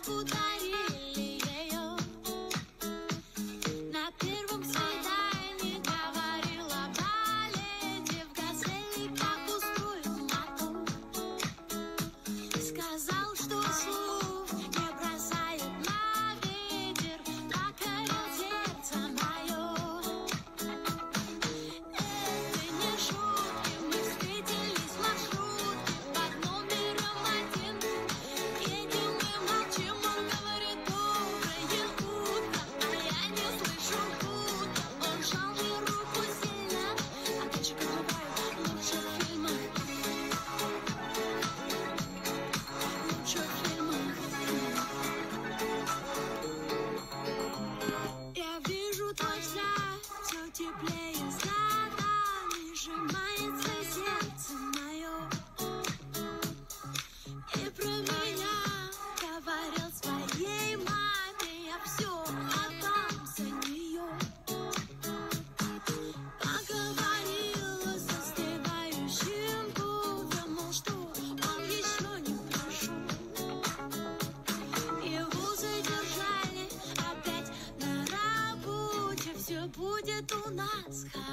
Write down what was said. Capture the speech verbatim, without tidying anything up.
ударили ее. На первом свидании говорила балете в газели, как устроил мотор. Сказал, что слов не бросает на ветер, покорил сердце мое. Это не шутки, мы встретились в маршрутке под номером один. Едем и молчим, он говорит доброе утро, а я не слышу будто. Он сжал мне руку сильно, а дальше как бывает лучше в фильмах. Лучше в фильмах. Я вижу твой взгляд, все теплее с годами сжимается сердце мое. И про меня говорил своей маме, я все отдам за нее. Поговорила с застывающим пудом, мол, что он еще не пришел. Его задержали опять на работе, все будет у нас хорошо.